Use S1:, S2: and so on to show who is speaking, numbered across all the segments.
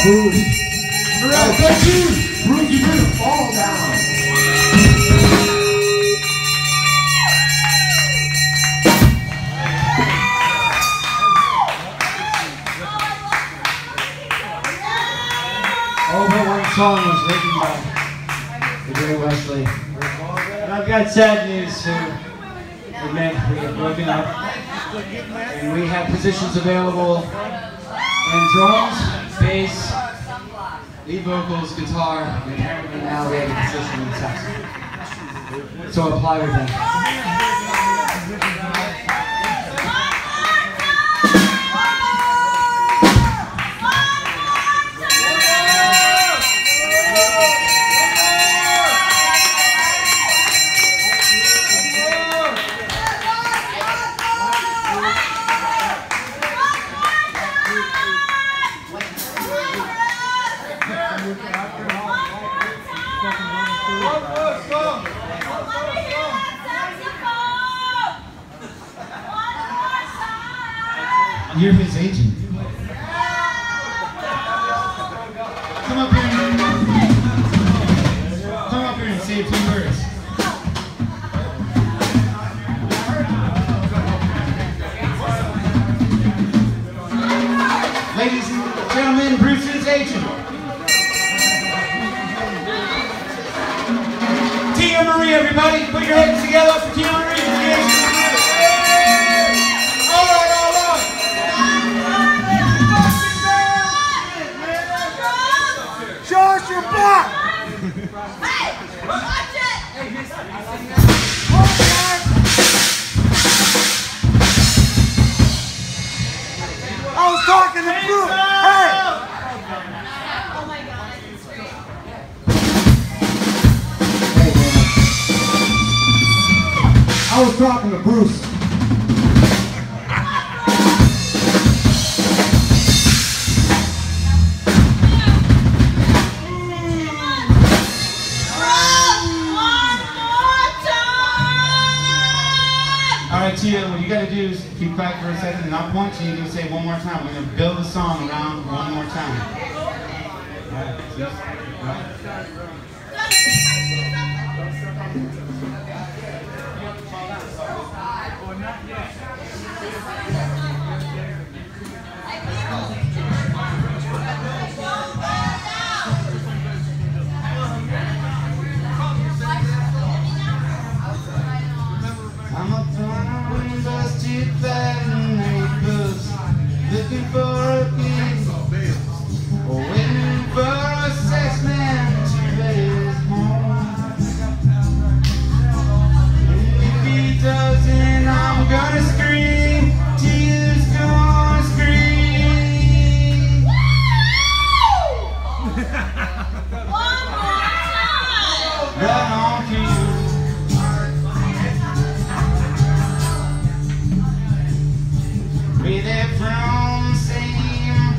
S1: Bruce. Alright, thank you. Bruce, you bring the fall down.
S2: All but one song was written by the great Wesley. And I've got sad news to admit. We have broken up. And we have positions available in drums, bass, lead vocals, guitar, and apparently now we have a position in sax. So apply with them.
S1: You're his agent. Come up here and say a few words. Ladies and gentlemen, Bruce's agent. Tia Marie, everybody, put your hands together for Tia Marie.
S3: Your back! Hey! Watch it! I was talking to Bruce! Hey! Oh my god, it's great.
S1: Hey man. I was talking to Bruce. Alright, Tia, what you gotta do is keep quiet for a second and I'll point to you and you say one more time. We're gonna build the song around one more time. I'm up on a busted bad neighbors, looking for a kid, waiting for a sex man to raise home. And if he doesn't, I'm gonna scream, Tia's gonna scream.
S3: One more time!
S1: Right on to you. With it from same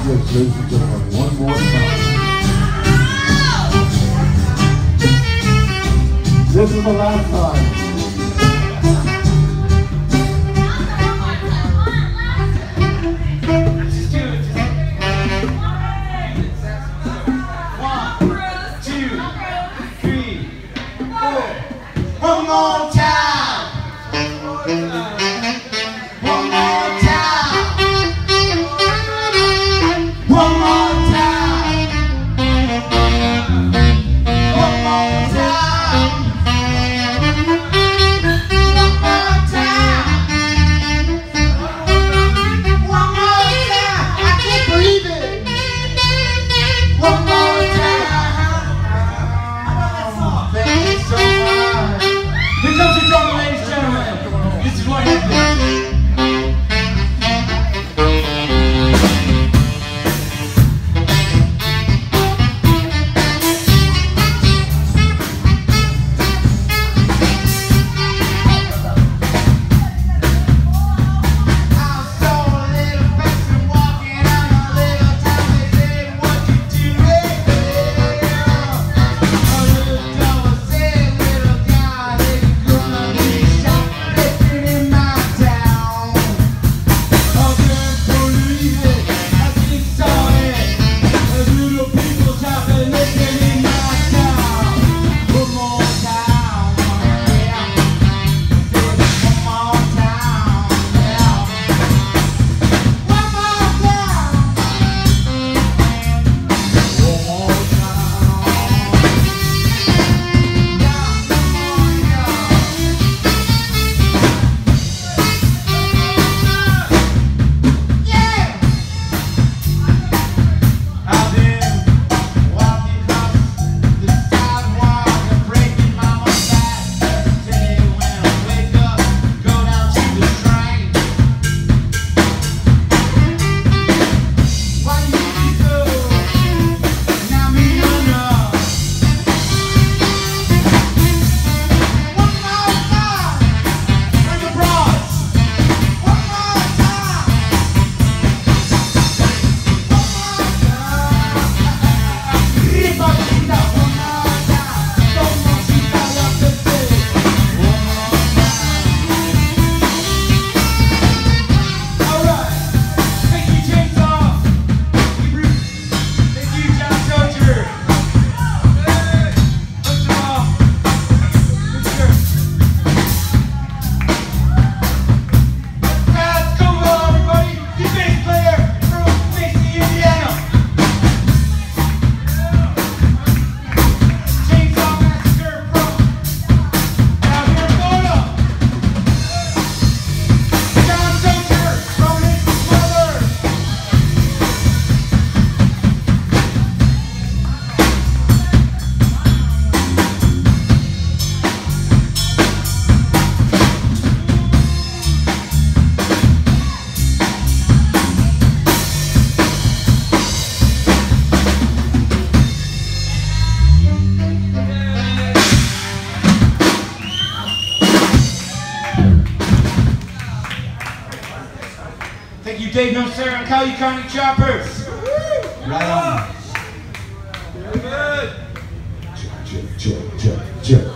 S4: Yes, ladies and gentlemen, one more time. This is the last time.
S1: One more time. One more time. One more time. One more time. One more time. One more time. I can't believe it. One more time. Thank you so much.
S2: Here comes the drummer, ladies and gentlemen. This is what happens.
S1: Thank you, Dave No Sir and Cali County Choppers. Right on.
S4: Very good. Check.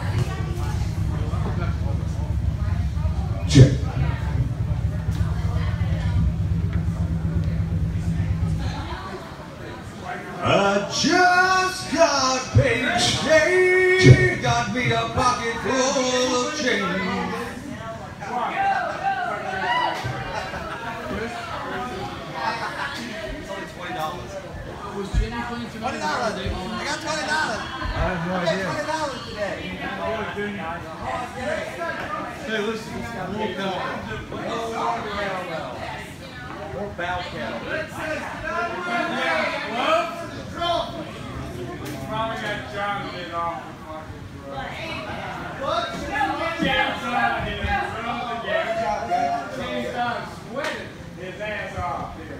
S3: I just got paid today. Got me a pocket full of change. $20. I got $20.
S4: I have no idea.
S3: $20 today.
S4: Hey, listen, more bow cattle.
S5: Probably got John get off the fucking drug.
S3: What?
S5: Jam's on his drug again. He started sweating his ass off here.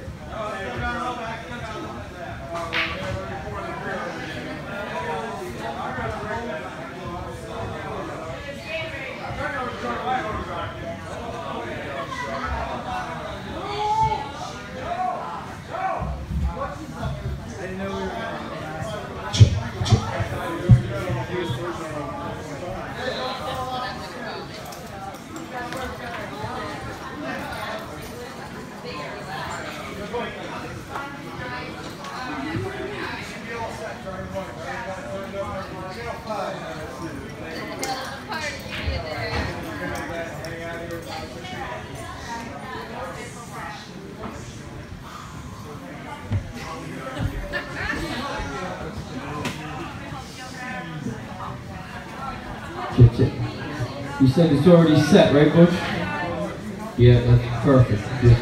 S2: You said it's already set, right, Butch? Yeah, that's perfect. Good.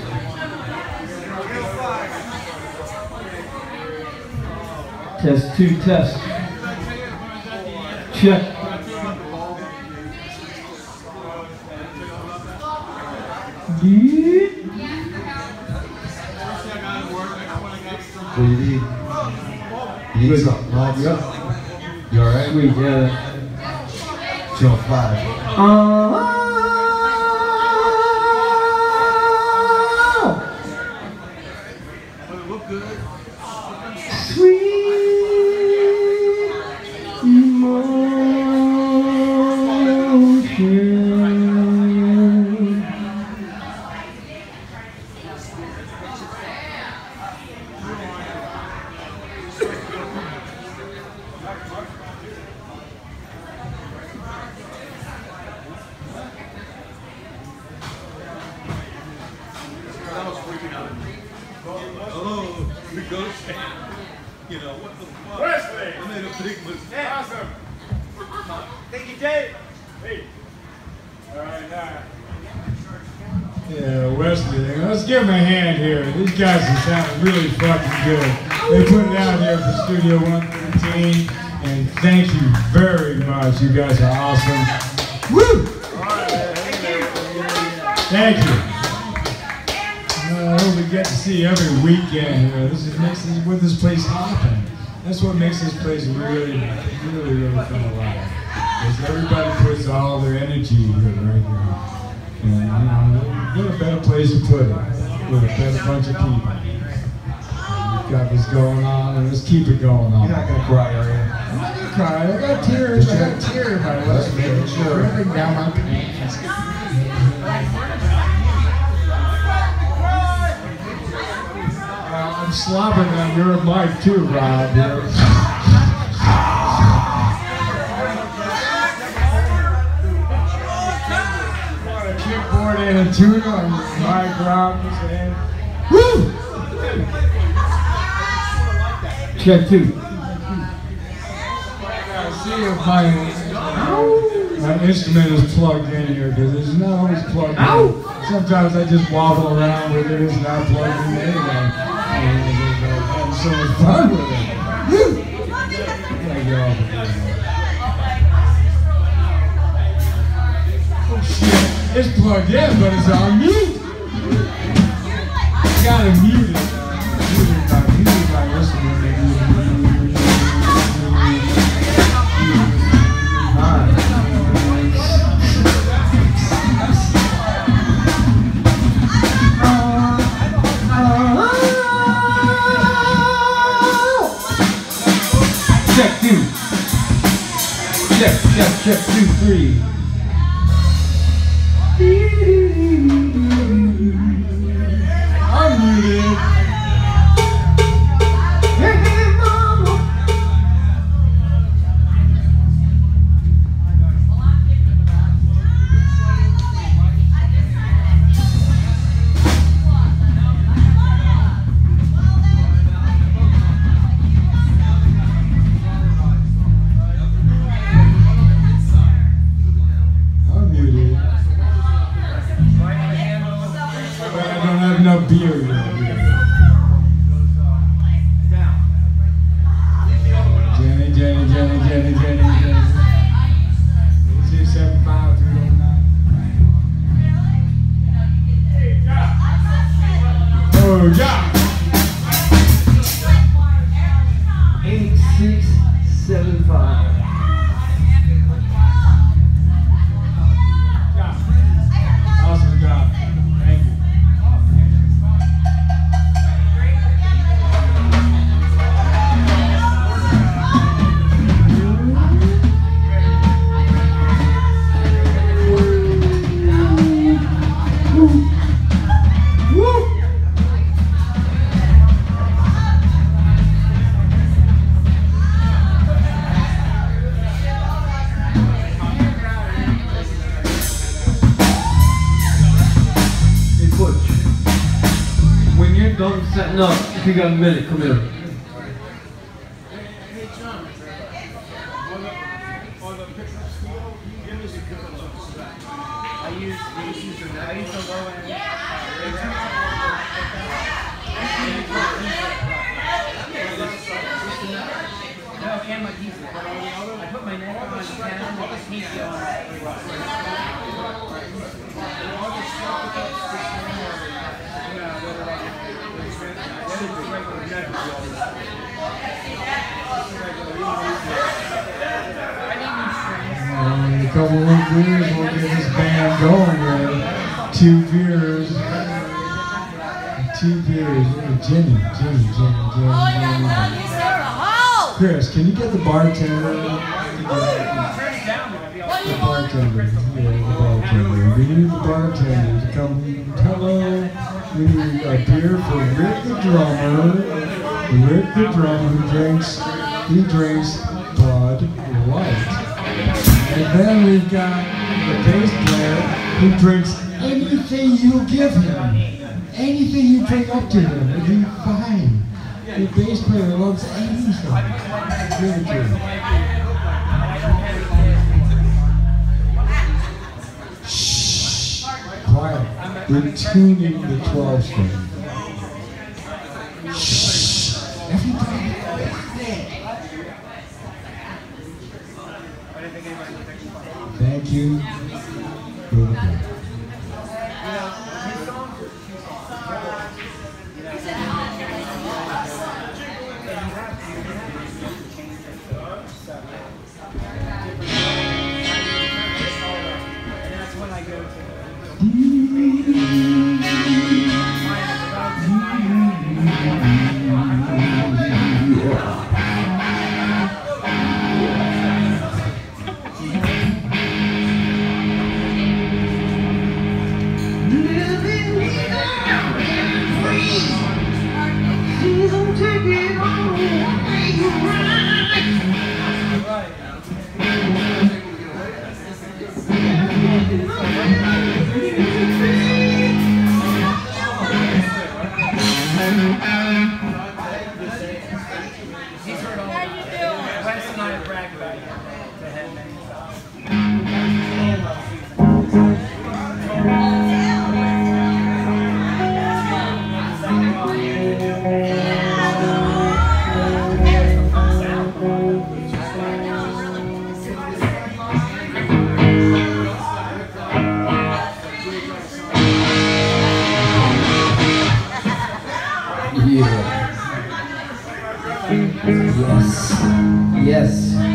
S2: Test 2, test. Check.
S3: What do you need? You need something else?
S2: Yep.
S3: You alright?
S2: Sweet, yeah.
S3: Chill 5.
S2: Sweet emotion.
S4: Hello, we go stand. You know, what the fuck?
S5: Wesley!
S4: I made a big mistake.
S5: Awesome.
S4: Thank you, Dave.
S5: Hey. All right, now.
S6: Yeah, Wesley, let's give him a hand here. These guys are sounding really fucking good. They put it out here for Studio 113, and thank you very much. You guys are awesome. Woo! Thank you. I hope we get to see every weekend here. This makes what this place happen. That's what makes this place really, really, really fun alive. Because everybody puts all their energy here, right here. And, you know, what a better place to put it with a better bunch of people. We've got this going on, and let's keep it going on.
S3: You're not gonna cry, are you?
S6: I'm not gonna cry. I got tears. I got tears in my eyes.
S3: making sure.
S6: Dripping down my pants. I'm slobbering on your mic too, Rob. Kickboard and a tuna on my Rob's and woo!
S2: Check 2.
S6: See if my instrument is plugged in here because it's not always plugged in. Sometimes I just wobble around with it. It's not plugged in anyway. And I'm having so much fun with it. Woo! Gotta get off of here. Oh shit! It's plugged in, but it's on mute. Gotta mute it. Mute my instrument.
S2: Check 2. Check 2, 3.
S6: I'm muted.
S2: Hey, mama.
S6: I'm muted. But I don't have enough beer yet. Jenny. 875 Oh, yeah.
S2: 8675.
S6: Awesome job. Thank you.
S2: When you're done setting up, if you got a minute, come here.
S4: On the pickup steel, give us a good look.
S6: A couple more beers will get this band going here. 2 beers. 2 beers. Jimmy. Chris, can you get the bartender? The bartender. We need the bartender to come. Hello. We need a beer for Rick the drummer. Rick the drummer he drinks Bud Light. And then we've got the bass player who drinks anything you give him. Anything you bring up to him, it'll be fine. The bass player loves anything. Give it to him. Shh. Quiet. We're tuning the 12 string. Shh. Everybody quiet. Thank you.
S2: Yes.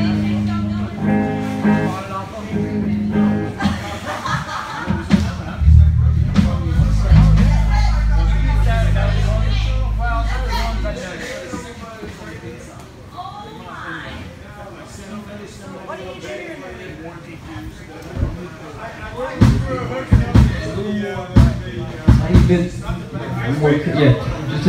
S2: How you been? Yeah, just a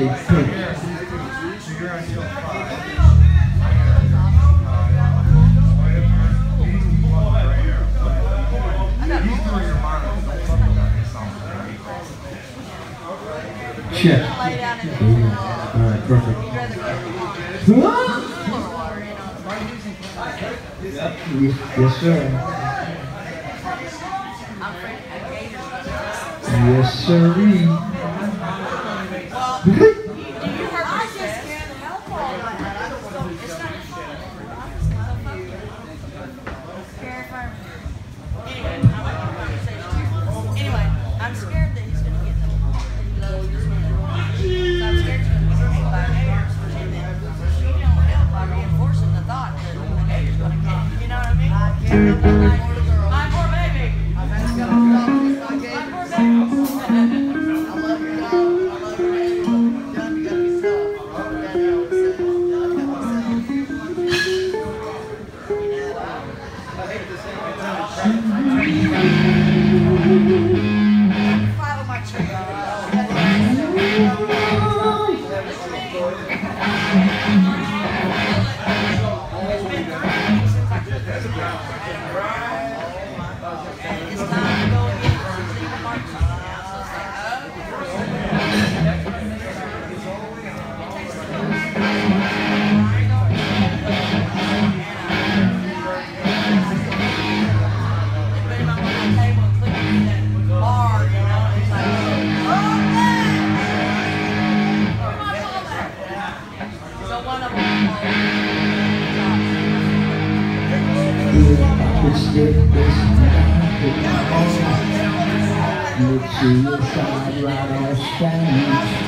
S2: check. Alright, perfect. Yes, sir. Yes, sirree.
S7: Anyway, I'm scared that he's going to get them loads. I'm scared he's going to be hit by haters. And then you don't help by reinforcing the thought that the hater's going to get him. You know what I mean? My poor baby. My poor baby. I love your dog. I love your baby.
S8: to your side right off fast.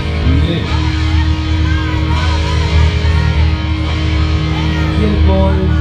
S8: Boy.